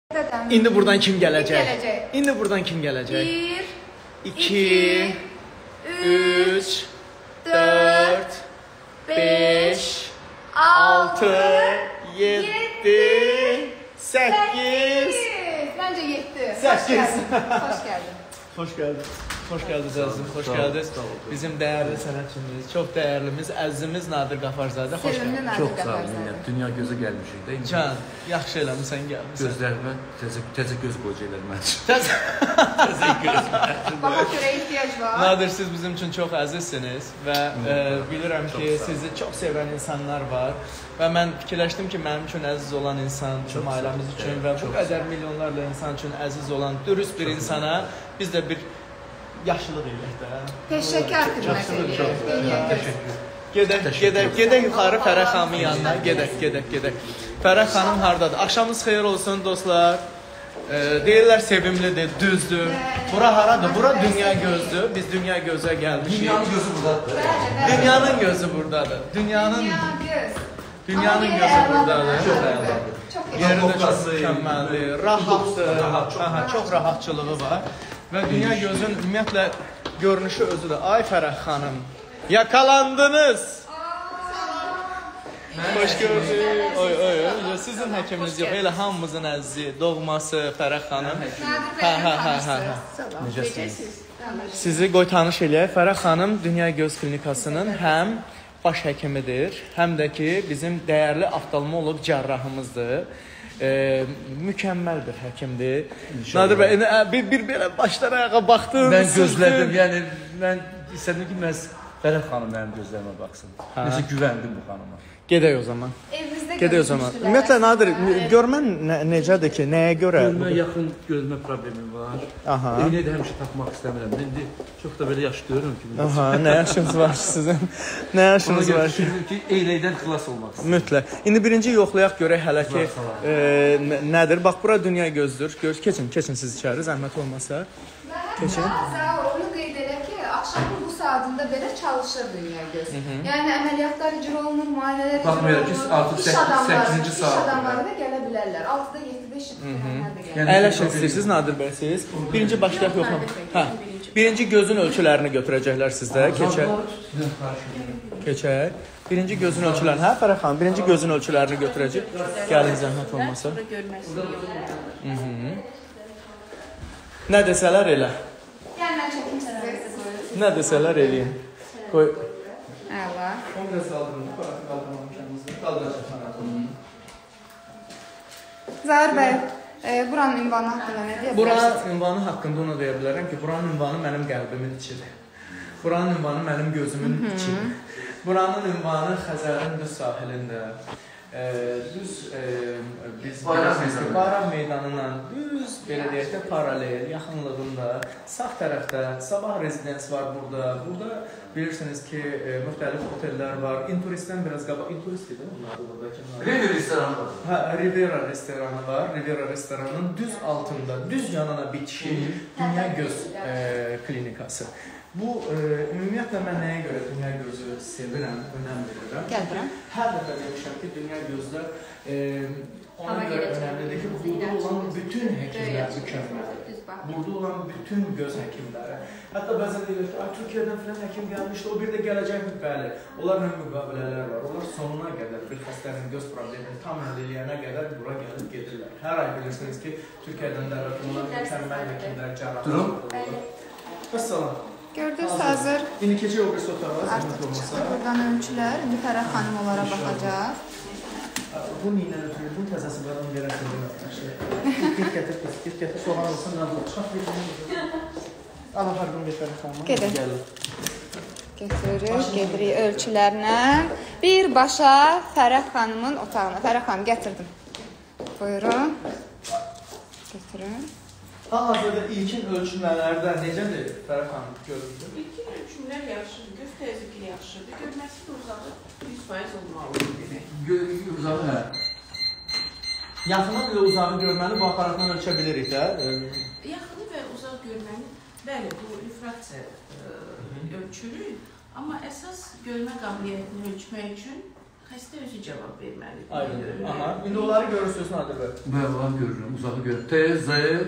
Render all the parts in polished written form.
İndi buradan kim gələcək? İndi buradan kim gələcək? 1, 2, 3, 4, 5, 6, 7, 8. Bence 7. 8. Hoş geldin. Hoş geldin. Hoş geldiniz əzizim, hoş geldiniz. Bizim dəyərli sənətçimiz, çox dəyərlimiz, əzizimiz Nadir Qafarzadə, xoş Sevimli gəldin. Nadir Çox sağ olun. Qafarzadə. Dünya gözə gəlmişik də. Can, yaxşı eləmisən, gəlmisən. Gözlərimə təzə göz qoyacaqlar mən üçün. Təzə göz. Bana göre ihtiyaç var. Nadir, siz bizim üçün çox əzizsiniz və bilirəm ki, sizi çox sevən insanlar var və mən fikirləşdim ki, mənim üçün əziz olan insan, bizim ailəmiz üçün və bu qədər milyonlarla insan üçün əziz olan dürüst bir insana biz də bir yaşlılıq eləyək də. Peşəkar xidmət edir. Gedək yuxarı Fərəh xanımın yanına, gedək. Fərəh xanım hardadır? Axşamınız xeyir olsun dostlar. Deyirlər sevimlidir, düzdür. Bura haradır? Bura dünya gözdür. Biz dünya gözə gəlmişik. Dünyanın gözü buradadır. Dünyanın gözü buradadır. Dünyanın gözü buradadır. Çox əyaldadır. Yeri də çox mükəmməldir, rahatdır, çox rahatçılığı var. Və dünya gözün ümumiyyətlə görünüşü özü də. Ay Fərəh xanım, yakalandınız. Xoş gördük. Oy. Sizin həkiminiz yox, elə hamımızın əzizi, doğması Fərəh xanım. Necəsiniz? Sizi qoy tanış eləyək. Fərəh xanım Dünya Göz Klinikasının həm baş həkimidir, həm də ki bizim dəyərli oftalmoloq cərrahımızdır. Mükəmməl bir həkimdir. Nadir bəy, bir belə başdan ayağa baxdım. Mən gözlədim, yəni mən istədim ki, məhz Fərəh xanım mənim gözlərimə baxsın. Necə güvəndim bu xanıma. Gedək o zaman. Evimizdə Gedək o zaman. Ümumiyyətlə Nadir, görmən necədir ki, nəyə görə? Görmə, yaxın görmə problemim var. Aha. Eynəyi də həmişə taxmaq istəmirəm. İndi çox da belə yaş görürüm ki. Aha, nə yaşınız var sizin? Nə yaşınız var ki? Çünki eynəkdən xilas olmaq istəyirəm. Mütləq. İndi birinci yoxlayaq görək hələ ki nədir? Bax, bura dünya gözdür. Keçin siz içəri, zəhmət olmasa. Keçin. Onu qeyd edək ki, axşamın bu saatında belə çalışır dünya göz. Yəni əməliyyatlar icra olunur, müayinələr icra Baxmayaraq ki, artıq 8-ci iş saat. adamları da gələ bilərlər. 6-da 7-də işit gələnlər də gələr. Əyləşin istəyirsiniz Nadir bəy siz. Birinci başlayaq yoxlamaq. Hə. Birinci gözün ölçülərini götürəcəklər sizdə. Keçək. Birinci gözün ölçülərini. Hə Fərəh xanım, birinci gözün ölçülərini götürəcək. Gəlin zəhmət olmasa. Nə desələr elə. Gəl mən çəkim sizə. Nə desələr eləyin. Qoy. Əla. Onu da saldırın. Qaldırmamışam. Qaldıracaq. Zahir bəy, buranın ünvanı haqqında nə deyə bilərsiniz? Buranın ünvanı haqqında onu deyə bilərəm ki, buranın ünvanı mənim qəlbimin içidir. Buranın ünvanı mənim gözümün içidir. Buranın ünvanı Xəzərin düz sahilində. Biz Bayram meydanından düz belə deyək də paralel, yaxınlığında, sağ tərəfdə Sabah rezidens var burada. Burada bilirsiniz ki, müxtəlif otellər var. Inturistdən biraz qabaq, inturist idi onlarda buradakı. Rivera restoranı var. Hə, Rivera restoranı var. Rivera restoranının düz altında, düz yanına bitişik Dünya Göz Klinikası. Bu, ümumiyyətlə mən nəyə görə dünya gözü sevirəm, önəm verirəm. Gəldirəm. Hər dəfə demişəm ki, dünya gözlər ona görə önəmlidir ki, burada olan bütün həkimlər mükəmməldir. Burada olan bütün göz həkimləri. Hətta bəzən deyirlər ki, Türkiyədən filan həkim gəlmişdi, o bir də gələcək mi? Bəli, onlarla müqavilələr var. Onlar sonuna qədər bir xəstənin göz problemini tam həll eləyənə qədər bura gəlib gedirlər. Hər ay bilirsiniz ki, Türkiyədən də mükəmməl həkimlər, cərrahlar. Vəssalam. Gördünüz hazır. İndi keçək o bir sotağa, zəhmət olmasa. Çıxdı buradan ölçülər. İndi Fərəh xanım onlara baxacaq. Bu neylə ötürüldün, təzəsi qadan verəsində. Git gətir, soğan olsun, nədir? Çıxaq bir Allah pardon, Fərəh xanım. Gedək. Gedirik ölçülərlə. Birbaşa Fərəh xanımın otağına. Fərəh xanım, gətirdim. Buyurun. Götürün. Hal-hazırda ilkin ölçülmələrdə necədir Fərəh xanım görüldü? İlkin ölçümlər yaxşıdır, göz təzyiqi yaxşıdır, görməsi də uzağı 100% olmalıdır demək. Uzağı nə? Yaxını bir də uzağı görməni bu aparatla ölçə bilirik də. Yaxını və uzaq görməni, bəli, bu refraksiya ölçülür, amma əsas görmə qabiliyyətini ölçmək üçün xəstə özü cavab verməlidir. Aydın. Aha. İndi onları görürsünüz Nadir bəy. Mən onları görürəm, uzağı görürəm. T, Z,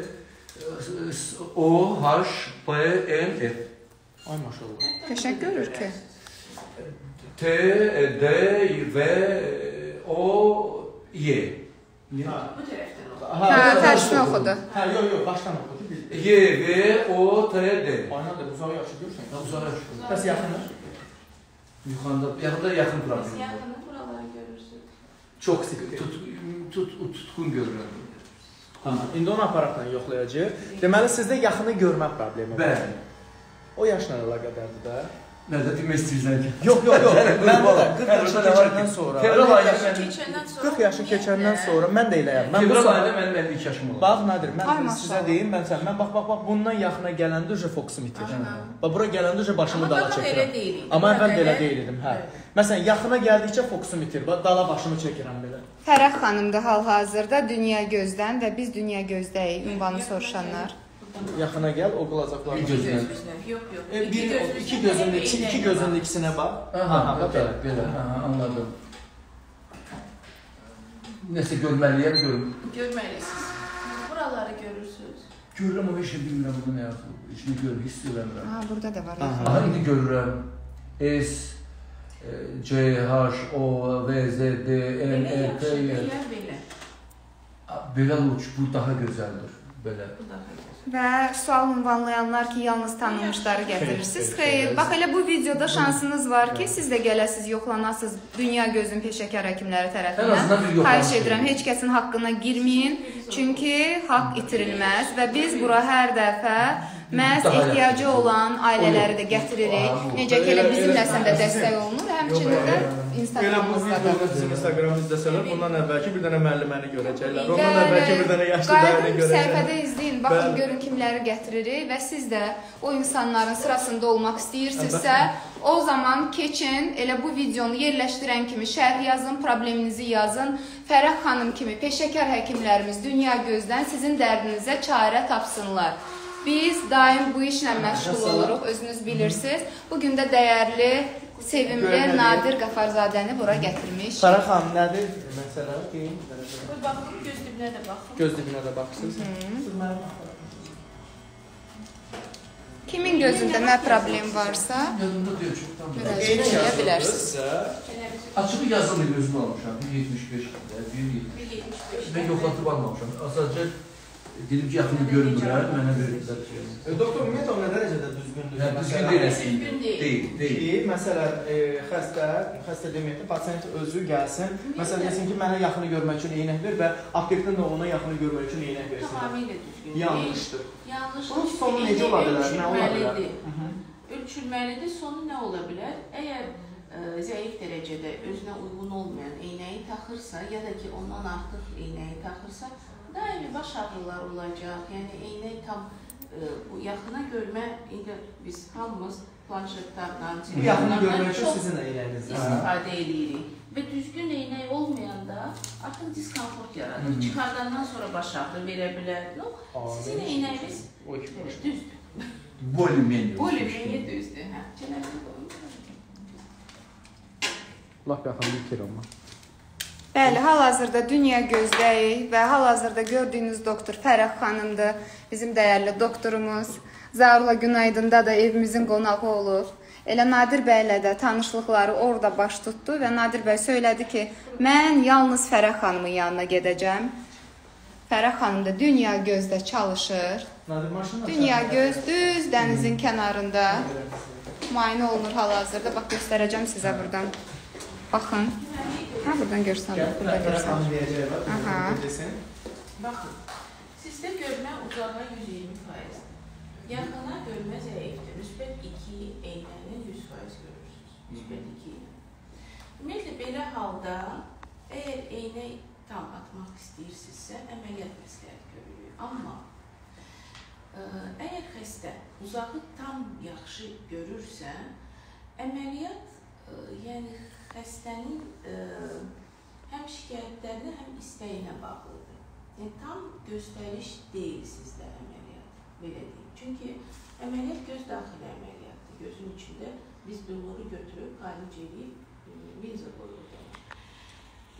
O, H, P, N, F. Ay maşallah. Qəşəng görür ki. T, D, V, O, Y. Ha. Bu tərəfdən olur. Hə, tərsinə oxudu. Hə, yox, başdan oxudu. Y, V, O, T, D. Ay Nadir, uzağı yaxşı görürsən. Uzağı yaxşı. Bəs yaxını? Yaxında yaxın duram. Siz yaxını buraları görürsünüz. Çox tutkun görürəm. İndi onu aparatla yoxlayacaq. Deməli, sizdə yaxını görmə problemi var. Bəli. O yaşla əlaqədardır da. Nədə demək istəyirsən ki? Yox. Məndə də 40 yaşı keçəndən sonra. Fevral ayında Keçəndən sonra 40 yaşı keçəndən sonra mən də eləyəm. Fevral ayında mənim 52 yaşım olur. Bax Nadir, mən Ay, sizə maşallah. deyim, mən bax bundan yaxına gələndə uje fokusum itir. Bax bura gələndə başımı dala çəkirəm. Amma əvvəl də elə deyildim, hə. Məsələn, yaxına gəldikcə fokusum itir. Bax dala başımı çəkirəm belə. Fərəx xanımdır hal-hazırda Dünya Gözdən və biz Dünya Gözdəyik ünvanı soruşanlar. Yaxına gəl, o qılacaqlarına. Bir gözlə. Yox. İki gözünün ikisinə bax. Aha, belə. Anladım. Nəsə görməliyəm, Görməlisiniz. Buraları görürsünüz. Görürəm ama heç şey bilmirəm bu nə yaxşı. Heç nə görürəm, hiss eləmirəm. Ha, burada da var. Aha, indi görürəm. S, C, H, O, V, Z, D, N, Belə E, P, yaxşı, Y. belə. Belə uç, bu daha gözəldir. Belə. Bu daha gözəl. Və sual ünvanlayanlar ki, yalnız tanınmışları gətirirsiniz. Xeyr, bax elə bu videoda şansınız var ki, siz də gələsiz, yoxlanasınız Dünya Gözün peşəkar həkimləri Ən azından bir tərəfindən. yoxlanış Xahiş edirəm, heç kəsin haqqına girməyin, çünki haqq itirilməz və biz bura hər dəfə məhz ehtiyacı olan ailələri də gətiririk. Necə ki, elə bizim nəsəndə dəstək olunur, həmçinin də Elə bu Instagramımızda da. videoda bizim Instagramımızda izləsələr, bundan əvvəlki bir dənə müəlliməni görəcəklər. Ondan əvvəlki bir dənə yaşlı dayını Qayıdın görəcəklər. səhifədə izləyin, baxın görün kimləri gətiririk və siz də o insanların sırasında olmaq istəyirsinizsə, o zaman keçin, elə bu videonu yerləşdirən kimi şərh yazın, probleminizi yazın. Fərəx xanım kimi peşəkar həkimlərimiz Dünya Gözdən sizin dərdinizə çarə tapsınlar. Biz daim bu işlə məşğul oluruq, özünüz bilirsiniz. Bugün də dəyərli, sevimli Nadir Qafarzadəni bura gətirmiş. Fərəx xanım, nədir məsələ? Deyin. Baxın, göz dibinə də baxın. Göz dibinə də baxırsınız. Kimin gözündə nə problem varsa, Yanımda deyir, çoxdan da. müraciət edə bilərsiniz. Açığı yazılı gözünü almışam, 1.75-də, 1.75. Mən yoxlatıb almamışam. Sadəcə dedim ki, yaxını görmürəm, mənə verdilər ki. Doktor, ümumiyyətlə o nə dərəcədə düzgündür? Düzgün deyil əslində. Düzgün deyil. Ki, məsələn, xəstə deməkdir, pasient özü gəlsin. Məsələn, desin ki, mənə yaxını görmək üçün eynək ver və aptekdən də ona yaxını görmək üçün eynək versin. Tamamilə düzgün. Yanlışdır. Yanlışdır. Bunun sonu necə ola bilər? Nə ola bilər? Ölçülməlidir. Sonu nə ola bilər? Əgər zəif dərəcədə özünə uyğun olmayan eynəyi taxırsa, ya da ki, ondan artıq eynəyi taxırsa, daimi baş ağrılar olacaq. Yəni, eynək tam bu yaxına görmə, indi biz hamımız planşetlərlə, Yaxını görmək üçün sizin eynəyinizdə istifadə edirik. Və düzgün eynək olmayanda artıq diskomfort yaradır. Çıxardandan sonra baş ağrı verə bilər. Sizin eynəyiniz düzdür. Volümeniyə düzdür. Lap yaxın bitir amma. Bəli, hal-hazırda Dünya Gözdəyik və hal-hazırda gördüyünüz doktor Fərəx xanımdır, bizim dəyərli doktorumuz. Zaurla Günaydın'da da evimizin qonağı olub. Elə Nadir bəylə də tanışlıqları orada baş tutdu və Nadir bəy söylədi ki, mən yalnız Fərəx xanımın yanına gedəcəm. Fərəx xanım da Dünya Gözdə çalışır. Dünya Göz düz dənizin kənarında müayinə olunur hal-hazırda. Bax, göstərəcəm sizə buradan. Baxın. Ha, buradan görsən. Burada görsən. Aha. Baxın, sizdə görmə uzağa 120%. Yaxına görmə zəifdir. Müsbət 2 eynəni 100% görürsünüz. Müsbət 2 eynə. Ümumiyyətlə, belə halda, əgər eynək tam atmaq istəyirsinizsə, əməliyyat məsləhət görürük. Amma əgər xəstə uzağı tam yaxşı görürsə, əməliyyat yəni xəstənin həm şikayətlərinə, həm istəyinə bağlıdır. Yəni, tam göstəriş deyil sizdə əməliyyat, belə deyil. Çünki əməliyyat göz daxili əməliyyatdır. Gözün içində biz billuru götürüb, qaylıc edib, linza qoyuruq.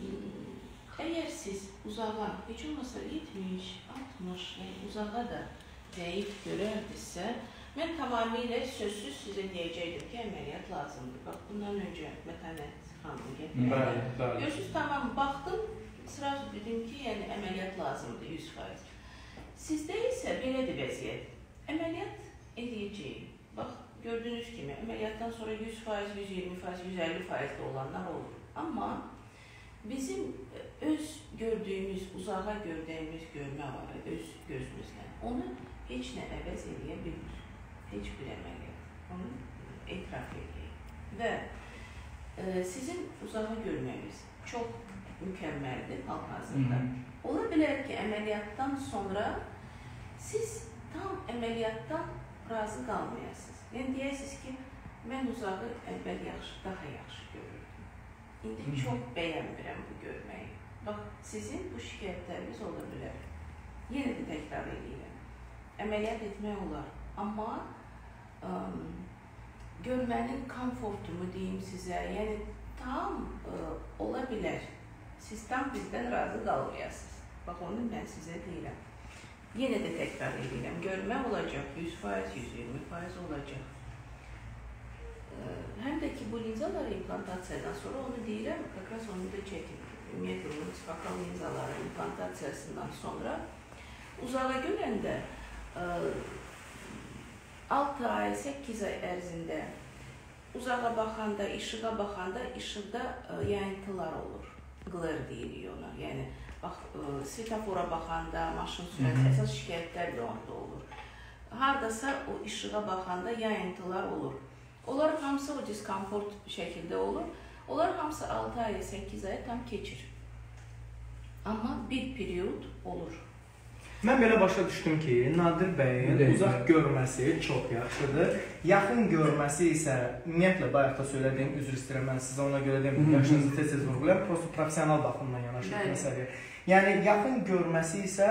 Əgər siz uzağa, heç olmasa 70, 60, yəni uzağa da zəif görərdinizsə, mən tamamilə sözsüz sizə deyəcəkdim ki, əməliyyat lazımdır. Bax, bundan öncə Mətanət xanım gətirdi. Görürsünüz, tamam, baxdım, sırası dedim ki, yəni əməliyyat lazımdır 100%. Sizdə isə belədir vəziyyət. Əməliyyat edəcəyik. Bax, gördüyünüz kimi, əməliyyatdan sonra 100%, 120%, 150% də olanlar olur. Amma bizim öz gördüyümüz, uzağa gördüyümüz görmə var, öz gözümüzlə. Onu heç nə əvəz edə bilmir. Heç bir əməliyyat. Onu etiraf edəyik. Və sizin uzağa görməniz çox mükəmməldir hal-hazırda. Ola bilər ki, əməliyyatdan sonra siz tam əməliyyatdan razı qalmayasınız. Yəni, deyəsiniz ki, mən uzağı əvvəl daha yaxşı görürdüm. İndi çox bəyənmirəm bu görməyi. Bax, sizin bu şikayətləriniz ola bilər. Yenə də təkrar edirəm. Əməliyyat etmək olar. Amma görmənin komfortumu deyim sizə, yəni tam ola bilər. Siz tam bizdən razı qalmayasınız. Bax, onu mən sizə deyirəm. Yenə də təkrar edirəm. Görmə olacaq, 100%, 120% olacaq. Həm də ki, bu linzalar implantasiyadan sonra onu deyirəm, kakras onu da çəkin. Ümumiyyətlə, multifokal linzaların implantasiyasından sonra uzağa görəndə 6 ay, 8 ay ərzində uzağa baxanda, işığa baxanda, işıqda yayıntılar olur. Glare deyirik ona. Yəni, bax, svetafora baxanda, maşın sürəti, əsas şikayətlər də orada olur. Haradasa o işığa baxanda yayıntılar olur. Onlar hamısı o diskomfort şəkildə olur. Onlar hamısı 6 ay, 8 ay tam keçir. Amma bir period olur. Mən belə başa düşdüm ki, Nadir bəyin uzaq görməsi çox yaxşıdır. Yaxın görməsi isə, ümumiyyətlə, bayaqda söylədiyim, üzr istəyirəm, mən sizə ona görə deyim, yaşınızı tez-tez vurgulayam, prosto profesional baxımdan yanaşır məsələyə. Yəni, yaxın görməsi isə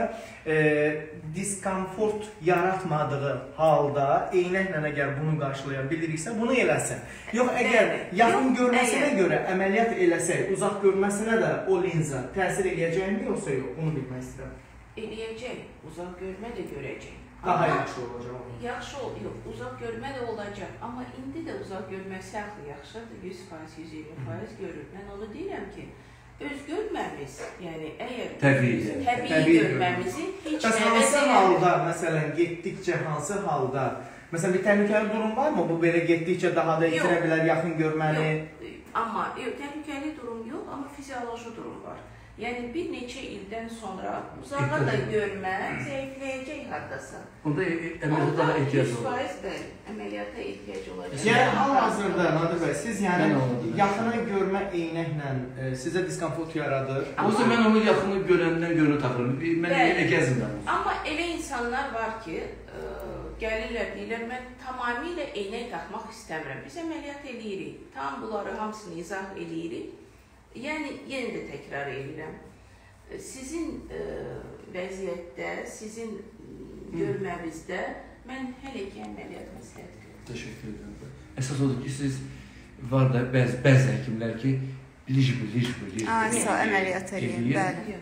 diskomfort yaratmadığı halda eynəklə əgər bunu qarşılaya biliriksə, bunu eləsin. Yox, əgər yaxın görməsinə görə əməliyyat eləsək, uzaq görməsinə də o linza təsir eləyəcəkmi, yoxsa yox? Bunu bilmək istəyirəm. Eləyəcək, uzaq görmə də görəcək. Daha yaxşı olacaq. Yaxşı oldu, yox, uzaq görmə də olacaq. Amma indi də uzaq görməsi axı yaxşıdır, 100%, 120% görür. Mən onu deyirəm ki, öz görməmiz, yəni əgər təbii görməmizi heç nə hansı halda, məsələn, getdikcə hansı halda, məsələn, bir təhlükəli durum varmı? Bu belə getdikcə daha da itirə bilər yaxın görməni? Amma təhlükəli durum yox, amma fizioloji durum var. Yəni, bir neçə ildən sonra uzağa da görmə zəifləyəcək haddasa. Onda əməliyyata ehtiyac olur. 100% əməliyyata ehtiyac olacaq. Yəni, hal-hazırda, Nadir bəy, siz yaxına görmə eynəklə sizə diskomfort yaradır. Oysa mən onu yaxını görəndən görünə taxıram. Mən elə gəzmirəm. Amma elə insanlar var ki, gəlirlər, deyirlər, mən tamamilə eynək taxmaq istəmirəm. Biz əməliyyat eləyirik, tam bunları hamısını izah eləyirik. Yəni, yenə də təkrar edirəm. Sizin vəziyyətdə, sizin görməmizdə mən hələ ki əməliyyat məsləhət görürəm. Təşəkkür edirəm. Əsas odur ki, siz var da bəzi həkimlər ki, licbir. Sağ əməliyyat edin, bəli.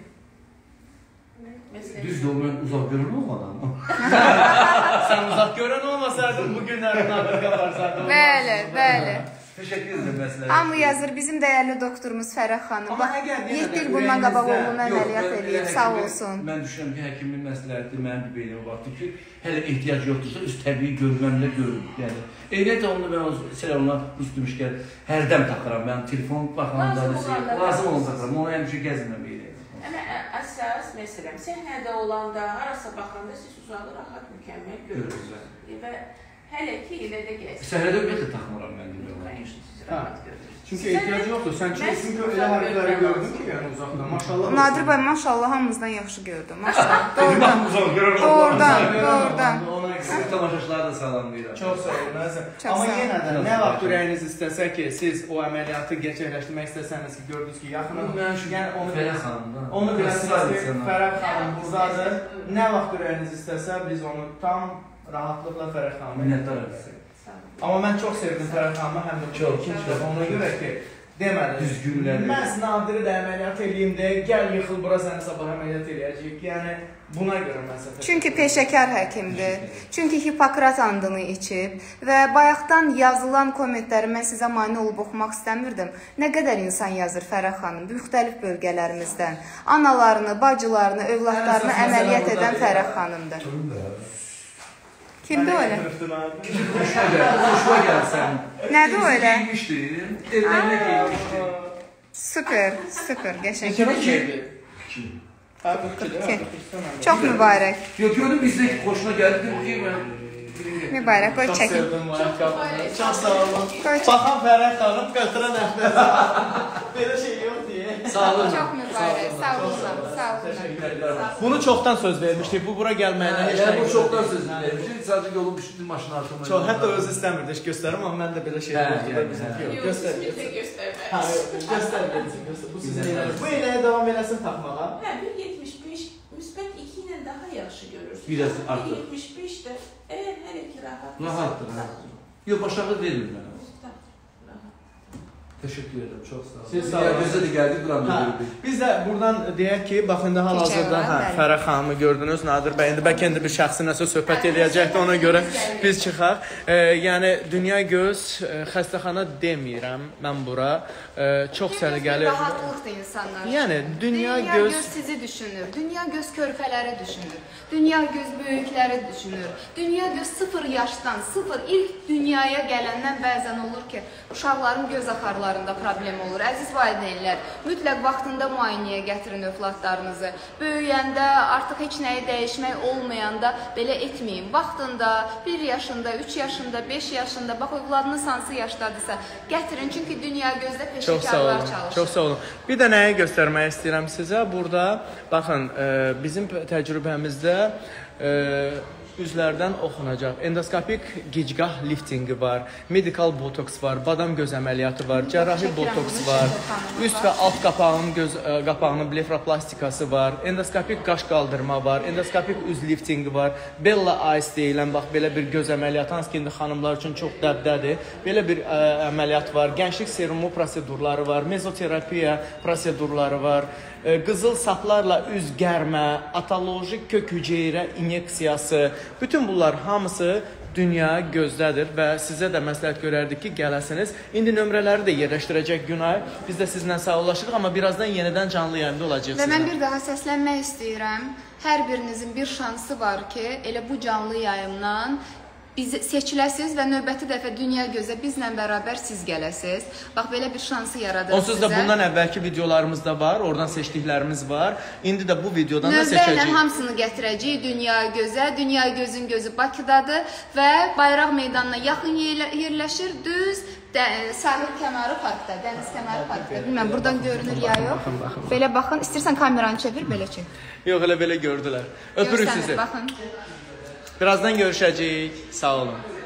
Düzdür, mən uzaq görən olmadan. Sən uzaq görən olmasaydın, bugünlərin Nadir qaparsaydın. Bəli. Təşəkkür edirəm məsləhət. Hamı yazır, bizim dəyərli doktorumuz Fərəx xanım. 7 il bundan qabaq oğlum əməliyyat edib, sağ olsun. Mən düşünürəm ki, həkimin məsləhəti mənim bir beynimə baxdı ki, hələ ehtiyac yoxdursa, üst təbii görməmlə görürüm. Eynək də onu mən ona rus demişkən, hərdəm taxıram. Mən telefon baxanda, lazım onu taxıram. Onu həmişə gəzmirəm eynək. Amma əsas, məsələn, səhnədə olanda, harasa baxanda siz uzağı rahat, mükəmməl görürsünüz. Və hələ ki, elə də gəzir. Səhnədə ümumiyyətlə taxmıram mən demək. Çünki ehtiyac yoxdur. Sən çünki elə hərəkətləri gördün ki, yəni uzaqdan. Maşallah. Nadir bəy, maşallah hamımızdan yaxşı gördüm. Maşallah. Doğrudan. Siz tamaşaçıları da salamlayıram. Çox sağ olun. Amma yenə də nə vaxt ürəyiniz istəsə ki, siz o əməliyyatı gerçəkləşdirmək istəsəniz ki, gördünüz ki, yaxınım. Yəni Fərəx xanımdan. Onu biləsiniz ki, Fərəx xanım buradadır. Nə vaxt ürəyiniz istəsə, biz onu tam rahatlıqla Fərəx xanıma minnətdarıq. Amma mən çox sevdim Fərəx xanımı, həm də ikinci dəfə ona görə ki, deməli, Düzgünləri. məhz Nadiri də əməliyyat eləyim de, gəl yıxıl bura, səni sabah əməliyyat eləyəcəyik. Yəni, buna görə mən səhv. Çünki peşəkar həkimdir. Çünki Hipokrat andını içib və bayaqdan yazılan kommentləri mən sizə mane olub oxumaq istəmirdim. Nə qədər insan yazır Fərəh xanım, müxtəlif bölgələrimizdən. Analarını, bacılarını, övladlarını əməliyyat edən Fərəh xanımdır. Kimdir öyle? Xoşuma gəlsən. Nədir öyle? Giymişdir, evlərinə giymişdir. Süper, süper, qəşəng. Neçə şeydir? Çox mübarək. Yox, gördüm bizdə xoşuna gəldi ki, mən Mübarək, qoy Çox çəkin. sevdim bu ayaqqabını. Çox sağ olun. Qoy çəkin. Baxan Fərəh xanım qatına nəfəs. Belə şey yox deyə. sağ olun. Çox mübarək, sağ olun, sağ olun. Bunu çoxdan söz vermişdik. Bu bura gəlməyinə heç Yəni bu çoxdan sözünü vermişdim. Sadəcə yolu düşdü maşın artırmaya. Çox, hətta özü istəmirdi heç göstərim, amma mən də belə şey yoxdur. Yox, Göstər. sizə göstərmə. Ha, göstər. Bu sizin elədir. Bu eləyə davam eləsin taxmağa. Hə, 1.75 müsbət 2 ilə daha yaxşı görürsünüz. Biraz artıq. 1.75 də əgər hər iki rahat. Rahatdır. Yox, başlağı vermir mənə. Rahat. Teşekkür ederim, çok sağ olun. Siz sağ olun. Gözə də gəldik, buramda gördük. Biz də buradan deyək ki, bax indi hal-hazırda Fərəh xanımı gördünüz, Nadir bəy. İndi bəlkə indi bir şəxsi nəsə söhbət eləyəcəkdi, ona görə biz çıxaq. Yəni Dünya Göz xəstəxana demirəm mən bura. Çox səliqəli. Rahatlıqdır insanlar. Yəni Dünya Dünya Göz göz sizi düşünür. Dünya göz körpələri düşünür. Dünya göz böyükləri düşünür. Dünya göz 0 yaşdan, 0 ilk dünyaya gələndən bəzən olur ki, uşaqların göz axarlarında problem olur. Əziz valideynlər, mütləq vaxtında müayinəyə gətirin övladlarınızı. Böyüyəndə, artıq heç nəyi dəyişmək olmayanda belə etməyin. Vaxtında 1 yaşında, 3 yaşında, 5 yaşında, bax övladınız hansı yaşdadısa gətirin. Çünki dünya gözdə peşəkarlar çalışır. Çox sağ olun. Bir də nəyi göstərmək istəyirəm sizə? Burada baxın, bizim təcrübəmizdə üzlərdən oxunacaq. Endoskopik gicgah liftingi var, medikal botoks var, badam göz əməliyyatı var, cərrahi botoks var, üst və alt qapağının blefroplastikası var, endoskopik qaş qaldırma var, endoskopik üz liftingi var, Bella Eyes deyilən, bax belə bir göz əməliyyatı, hansı ki, indi xanımlar üçün çox dəbdədir. Belə bir əməliyyat var, gənclik serumu prosedurları var, mezoterapiya prosedurları var, qızıl saplarla üz gərmə, atoloji kök hüceyrə inyeksiyası, bütün bunlar hamısı Dünya Gözdədir və sizə də məsləhət görərdik ki, gələsiniz. İndi nömrələri də yerləşdirəcək Günay. Biz də sizinlə sağollaşırıq, amma birazdan yenidən canlı yayında olacaq Və mən bir daha səslənmək istəyirəm. Hər birinizin bir şansı var ki, elə bu canlı yayımdan biz seçiləsiz və növbəti dəfə Dünya Gözə bizlə bərabər siz gələsiz. Bax, belə bir şansı yaradırıq sizə. Onsuz da bundan əvvəlki videolarımız da var, oradan seçdiklərimiz var. İndi də bu videodan da seçəcəyik. Növbə ilə hamısını gətirəcəyik Dünya Gözə. Dünya Gözün gözü Bakıdadır və Bayraq meydanına yaxın yerləşir, düz sahil kənarı parkda, dəniz kənarı parkda. Bilməm, buradan görünür ya yox. Belə baxın, istəyirsən kameranı çevir, belə çək. Yox, elə belə gördülər. Öpürük sizi. Baxın. Birazdan görüşəcəyik. Sağ olun.